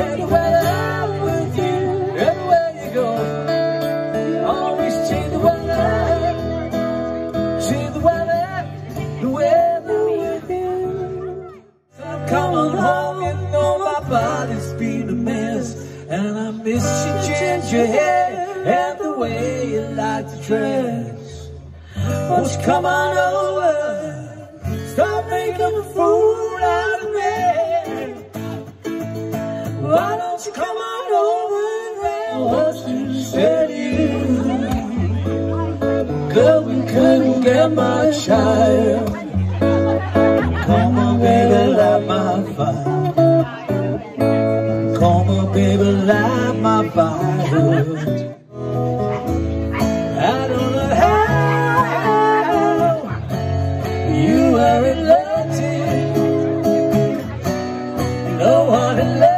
take the weather with you everywhere you go. Always take the weather with you. So I'm coming home, you know my body's been a mess, and I miss your ginger hair and the way you like to dress. Won't you come on over, stop making a fool out of me? Why don't you come on over and what you said you? Girl, we couldn't get much higher. Come on, baby, light my fire. Come on, baby, light my fire. I don't know how you are in love too. No one in love.